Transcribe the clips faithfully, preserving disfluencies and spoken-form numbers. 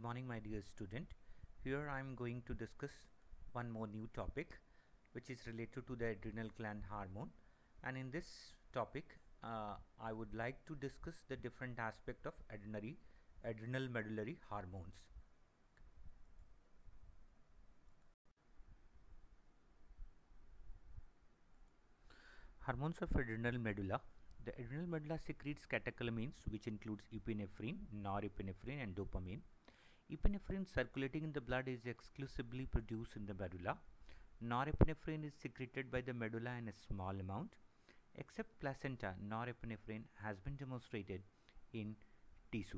morning, my dear student. Here I am going to discuss one more new topic which is related to the adrenal gland hormone, and in this topic uh, I would like to discuss the different aspect of adrenal adrenal medullary hormones. Hormones of adrenal medulla. The adrenal medulla secretes catecholamines, which includes epinephrine, norepinephrine and dopamine. Epinephrine circulating in the blood is exclusively produced in the medulla. Norepinephrine is secreted by the medulla in a small amount. Except placenta, norepinephrine has been demonstrated in tissue.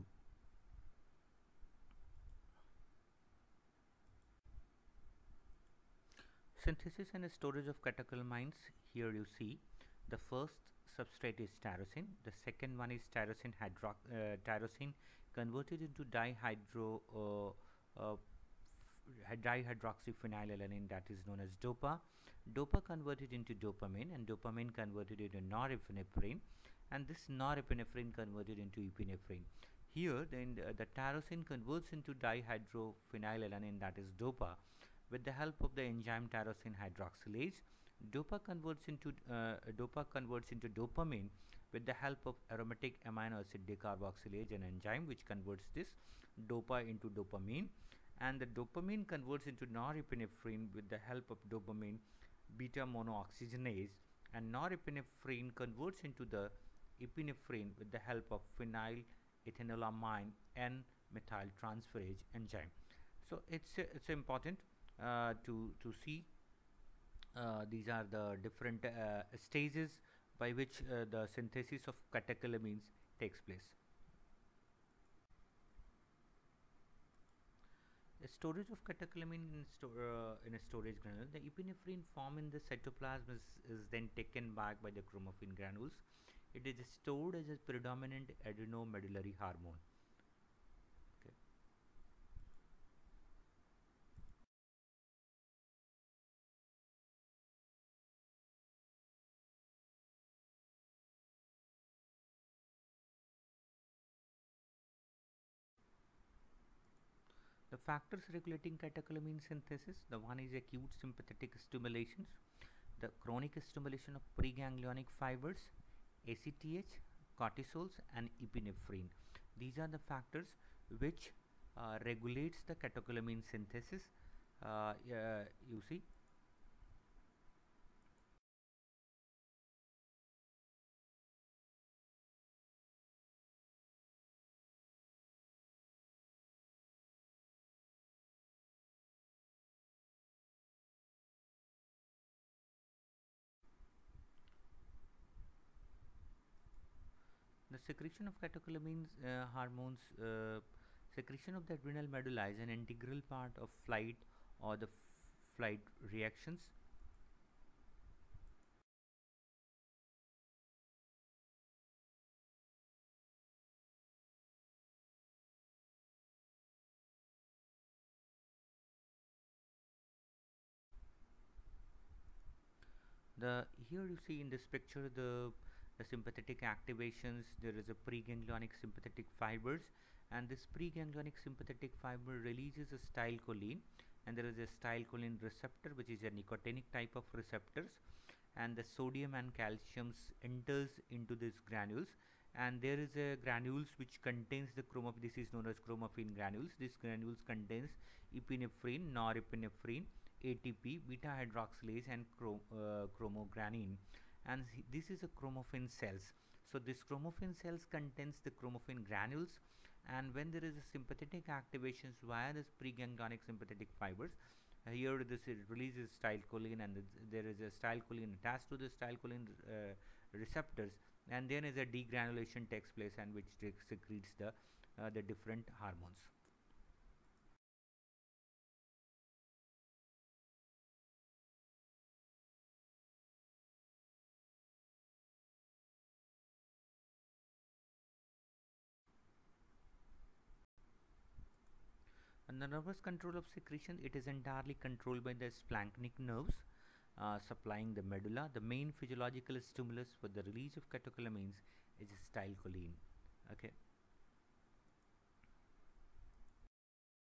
Synthesis and storage of catecholamines. Here you see the first substrate is tyrosine. The second one is tyrosine hydro uh, tyrosine converted into dihydro uh, uh, dihydroxyphenylalanine, that is known as dopa. Dopa converted into dopamine, and dopamine converted into norepinephrine, and this norepinephrine converted into epinephrine. Here then uh, the tyrosine converts into dihydrophenylalanine, that is dopa, with the help of the enzyme tyrosine hydroxylase. Dopa converts into uh, dopa converts into dopamine with the help of aromatic amino acid decarboxylase, an enzyme which converts this dopa into dopamine, and the dopamine converts into norepinephrine with the help of dopamine beta monooxygenase, and norepinephrine converts into the epinephrine with the help of phenylethanolamine N methyltransferase enzyme. So it's uh, it's important uh, to to see uh, these are the different uh, stages by which uh, the synthesis of catecholamines takes place. The storage of catecholamine in, sto uh, in a storage granule. The epinephrine formed in the cytoplasm is, is then taken back by the chromaffin granules. It is stored as a predominant adrenomedullary hormone. Okay. The factors regulating catecholamine synthesis. The one is acute sympathetic stimulations, the chronic stimulation of preganglionic fibers, A C T H, cortisols and epinephrine. These are the factors which uh, regulates the catecholamine synthesis. Uh, uh, you see the secretion of catecholamines uh, hormones. Uh, secretion of the adrenal medulla is an integral part of flight or the flight reactions. The here you see in this picture the the sympathetic activations. There is a preganglionic sympathetic fibers, and this preganglionic sympathetic fiber releases acetylcholine, and there is a acetylcholine receptor which is a nicotinic type of receptors, and the sodium and calcium enters into these granules, and there is a granules which contains the chromaffin. This is known as chromaffin granules. This granules contains epinephrine, norepinephrine, A T P, beta hydroxylase and chrom uh, chromogranin, and this is a chromaffin cells. So this chromaffin cells contains the chromaffin granules, and when there is a sympathetic activations via this preganglionic sympathetic fibers, uh, here this releases acetylcholine, and there is a acetylcholine attached to the acetylcholine uh, receptors, and then is a degranulation takes place, and which secretes the uh, the different hormones. And the nervous control of secretion, it is entirely controlled by the splanchnic nerves uh, supplying the medulla. The main physiological stimulus for the release of catecholamines is acetylcholine. Okay.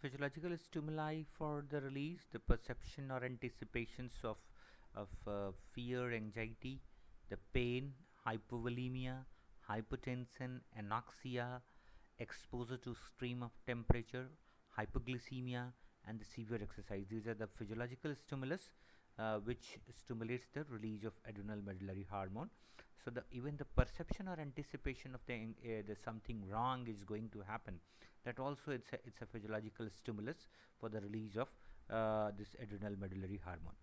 Physiological stimuli for the release, the perception or anticipations of, of uh, fear, anxiety, the pain, hypovolemia, hypotension, anoxia, exposure to extreme of temperature, hypoglycemia, and the severe exercise. These are the physiological stimulus uh, which stimulates the release of adrenal medullary hormone. So the even the perception or anticipation of the uh, the something wrong is going to happen, that also it's a, it's a physiological stimulus for the release of uh, this adrenal medullary hormone.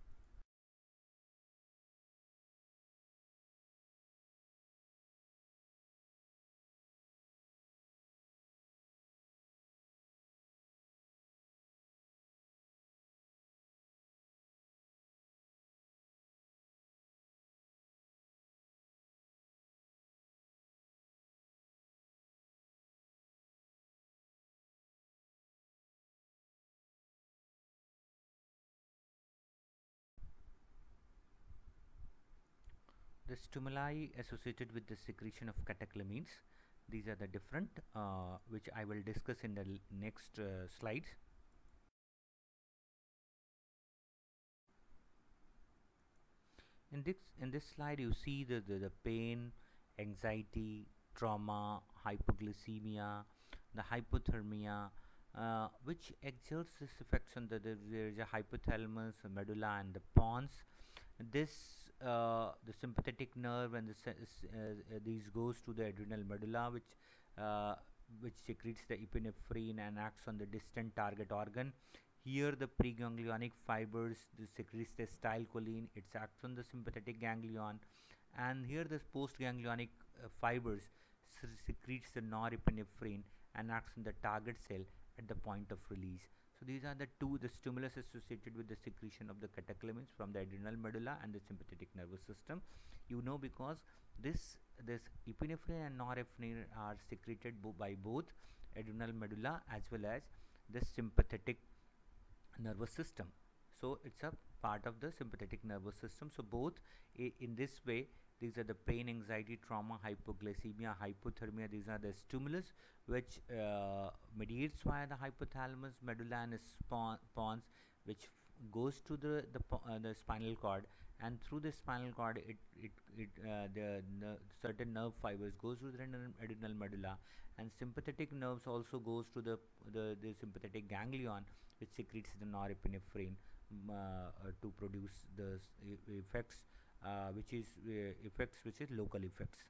The stimuli associated with the secretion of catecholamines, these are the different uh, which I will discuss in the next uh, slides. In this in this slide you see the, the, the pain, anxiety, trauma, hypoglycemia, the hypothermia, uh, which exerts this effects on the, the there is a hypothalamus, a medulla, and the pons. This uh, the sympathetic nerve and the uh, uh, these goes to the adrenal medulla, which uh, which secretes the epinephrine and acts on the distant target organ. Here the preganglionic fibers secretes the acetylcholine, it acts on the sympathetic ganglion, and here the postganglionic uh, fibers secretes the norepinephrine and acts on the target cell at the point of release. So these are the two the stimulus associated with the secretion of the catecholamines from the adrenal medulla and the sympathetic nervous system. You know, because this this epinephrine and norepinephrine are secreted bo by both adrenal medulla as well as the sympathetic nervous system. So it's a part of the sympathetic nervous system. So both in this way, these are the pain, anxiety, trauma, hypoglycemia, hypothermia. These are the stimulus which uh, mediates via the hypothalamus, medulla, and pons, which goes to the the, uh, the spinal cord, and through the spinal cord, it it, it uh, the, the certain nerve fibers goes to the adrenal medulla, and sympathetic nerves also goes to the the, the sympathetic ganglion, which secretes the norepinephrine um, uh, uh, to produce the effects, uh, which is uh, effects which is local effects.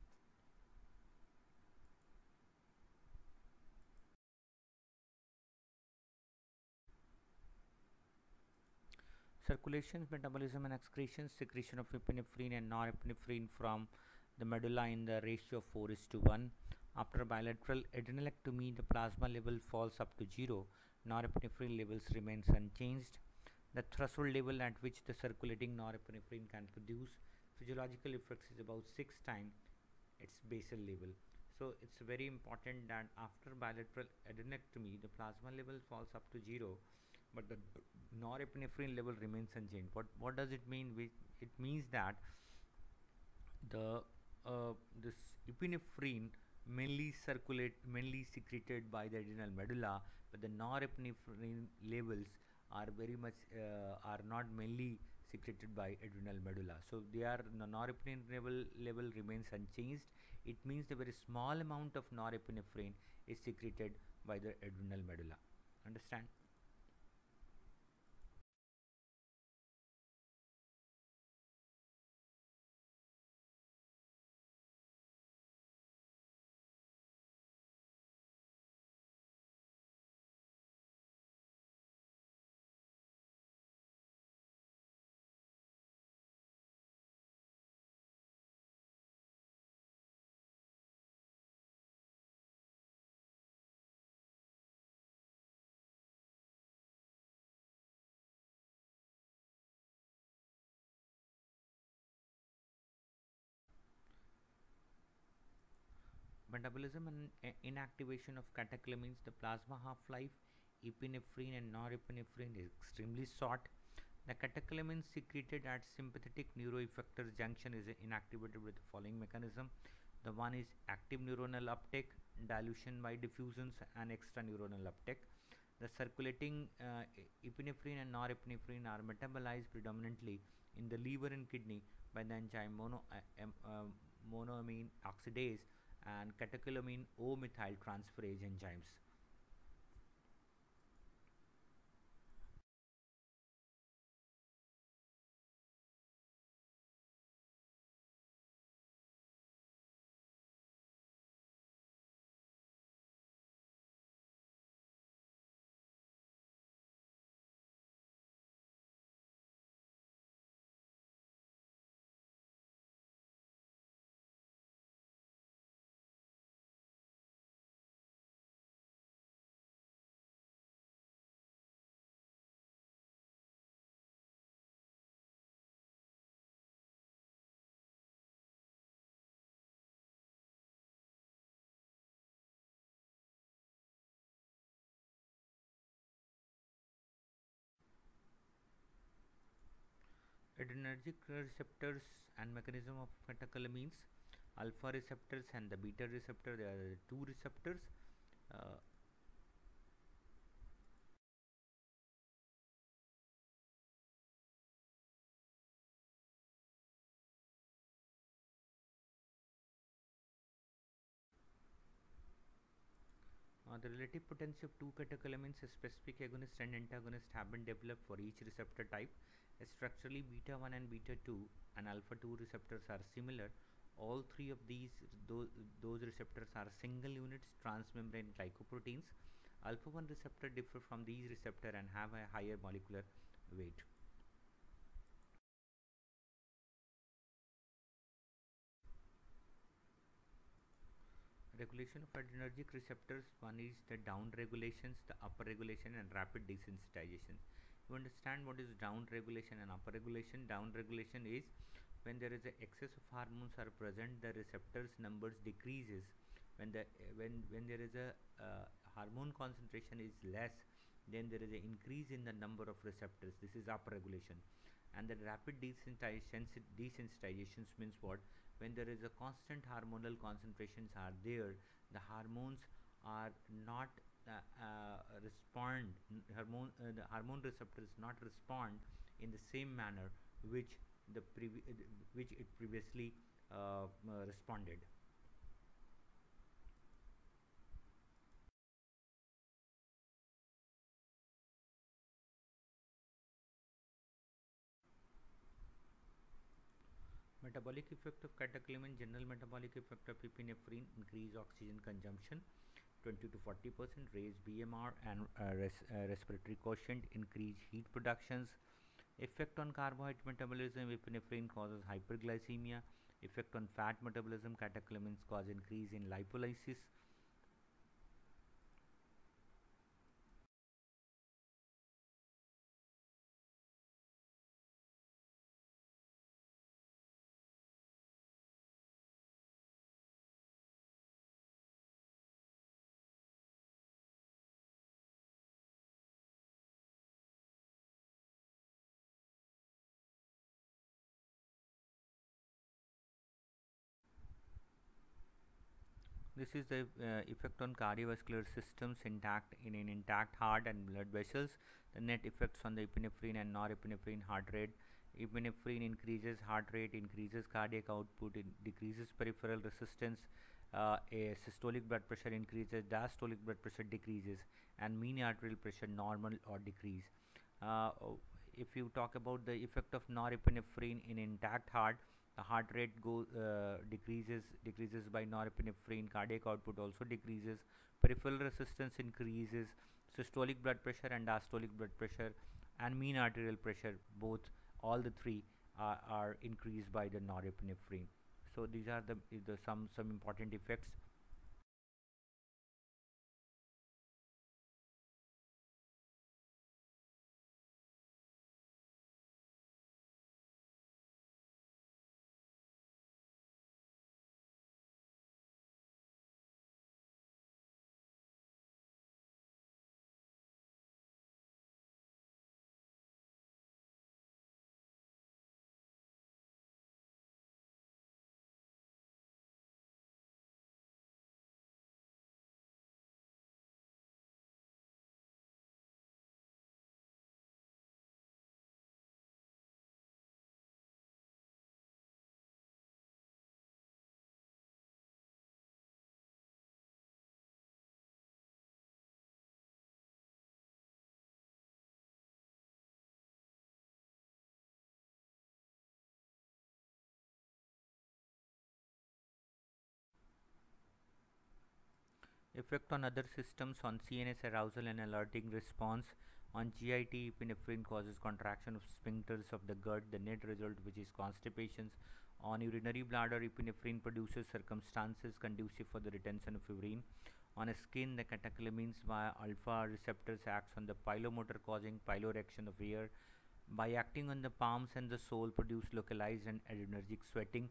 Circulation, metabolism, and excretion, secretion of epinephrine and norepinephrine from the medulla in the ratio of four is to one. After bilateral adrenalectomy, the plasma level falls up to zero. Norepinephrine levels remains unchanged. The threshold level at which the circulating norepinephrine can produce physiological effects is about six times its basal level. So it's very important that after bilateral adrenalectomy, the plasma level falls up to zero, but the norepinephrine level remains unchanged. What what does it mean? We, it means that the uh, this epinephrine mainly circulate mainly secreted by the adrenal medulla, but the norepinephrine levels are very much uh, are not mainly secreted by adrenal medulla. So they are the norepinephrine level level remains unchanged. It means the very small amount of norepinephrine is secreted by the adrenal medulla. Understand? Metabolism and uh, inactivation of catecholamines, the plasma half-life, epinephrine and norepinephrine is extremely short. The catecholamines secreted at sympathetic neuroeffector junction is inactivated with the following mechanism. The one is active neuronal uptake, dilution by diffusions, and extraneuronal uptake. The circulating uh, e- epinephrine and norepinephrine are metabolized predominantly in the liver and kidney by the enzyme mono, uh, um, uh, monoamine oxidase and catecholamine O methyltransferase enzymes. Adrenergic receptors and mechanism of catecholamines, alpha receptors and the beta receptor, there are the two receptors. uh, Uh, the relative potency of two catecholamines, specific agonist and antagonist, have been developed for each receptor type. Structurally, beta one and beta two and alpha two receptors are similar. All three of these those, those receptors are single units transmembrane glycoproteins. Alpha one receptor differ from these receptor and have a higher molecular weight. Regulation of adrenergic receptors, one is the down regulations, the upper regulation, and rapid desensitization. You understand what is down regulation and upper regulation? Down regulation is when there is a excess of hormones are present, the receptors numbers decreases. When the when when there is a uh, hormone concentration is less, then there is an increase in the number of receptors. This is upper regulation. And the rapid desensitization desensitizations means what? When there is a constant hormonal concentrations are there, the hormones are not uh, uh, respond hormone uh, the hormone receptors not respond in the same manner which the previ- uh, which it previously uh, uh, responded. Metabolic effect of catecholamine. General metabolic effect of epinephrine: increase oxygen consumption twenty to forty percent, raise B M R and uh, res- uh, respiratory quotient, increase heat productions. Effect on carbohydrate metabolism: epinephrine causes hyperglycemia. Effect on fat metabolism: catecholamines cause increase in lipolysis. This is the uh, effect on cardiovascular systems intact in an intact heart and blood vessels. The net effects on the epinephrine and norepinephrine heart rate. Epinephrine increases heart rate, increases cardiac output, it decreases peripheral resistance. Uh, a systolic blood pressure increases, diastolic blood pressure decreases, and mean arterial pressure normal or decrease. Uh, if you talk about the effect of norepinephrine in intact heart, the heart rate go uh, decreases decreases by norepinephrine, cardiac output also decreases, peripheral resistance increases, systolic blood pressure and diastolic blood pressure and mean arterial pressure, both all the three are, are increased by the norepinephrine. So these are the, the some some important effects. Effect on other systems, on C N S arousal and alerting response. On G I T, epinephrine causes contraction of sphincters of the gut, the net result which is constipation. On urinary bladder, epinephrine produces circumstances conducive for the retention of urine. On skin, the catecholamines via alpha receptors acts on the pilomotor, causing piloerection of air. By acting on the palms and the sole, produce localized and adrenergic sweating.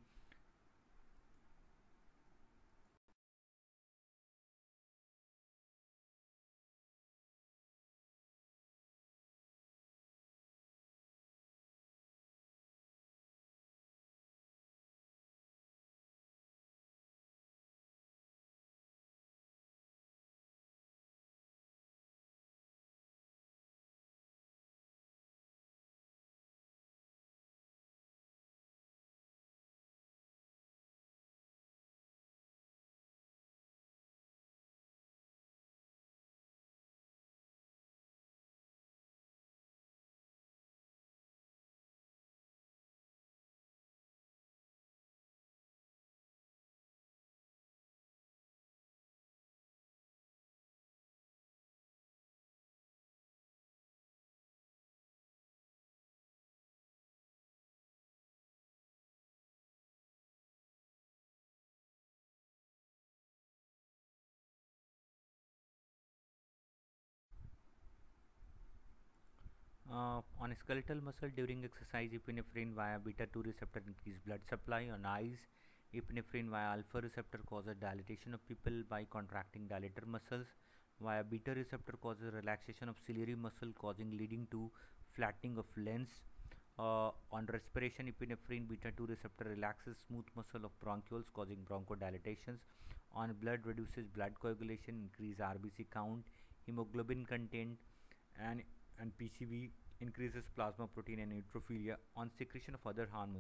Uh, on skeletal muscle during exercise, epinephrine via beta two receptor increase blood supply. On eyes, epinephrine via alpha receptor causes dilatation of pupil by contracting dilator muscles. Via beta receptor causes relaxation of ciliary muscle, causing leading to flattening of lens. Uh, on respiration, epinephrine beta two receptor relaxes smooth muscle of bronchioles, causing bronchodilatations. On blood, reduces blood coagulation, increase R B C count, hemoglobin content, and and P C V increases plasma protein and neutrophilia. On secretion of other hormones,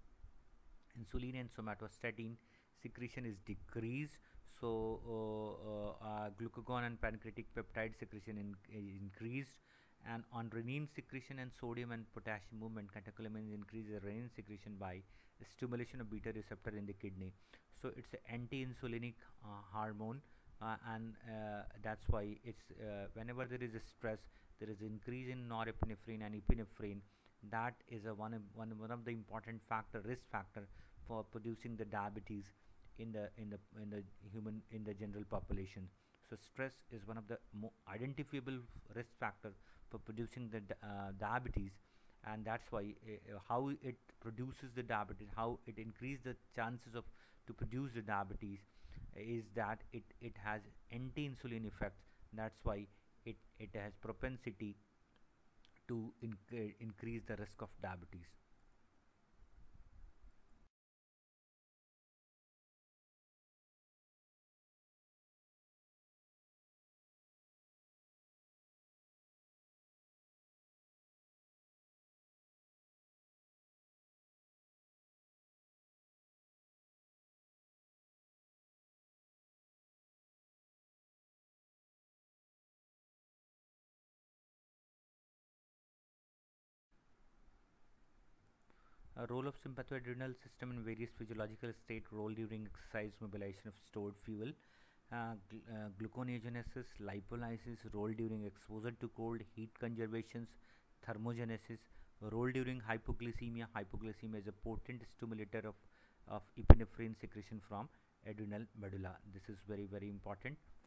insulin and somatostatin secretion is decreased. So uh, uh, uh, glucagon and pancreatic peptide secretion in, is increased. And on renin secretion and sodium and potassium movement, catecholamines increase the renin secretion by stimulation of beta receptor in the kidney. So it's an anti-insulinic uh, hormone, uh, and uh, that's why it's uh, whenever there is a stress, there is increase in norepinephrine and epinephrine. That is a one of, one, one of the important factor, risk factor for producing the diabetes in the in the in the human in the general population. So stress is one of the more identifiable risk factor for producing the uh, diabetes, and that's why uh, how it produces the diabetes, how it increases the chances of to produce the diabetes, is that it it has anti-insulin effects. That's why it it has propensity to inc- increase the risk of diabetes. A role of sympathoadrenal system in various physiological state, role during exercise, mobilization of stored fuel, uh, gl- uh, gluconeogenesis, lipolysis, role during exposure to cold, heat conservations, thermogenesis, role during hypoglycemia. Hypoglycemia is a potent stimulator of, of epinephrine secretion from adrenal medulla. This is very very important.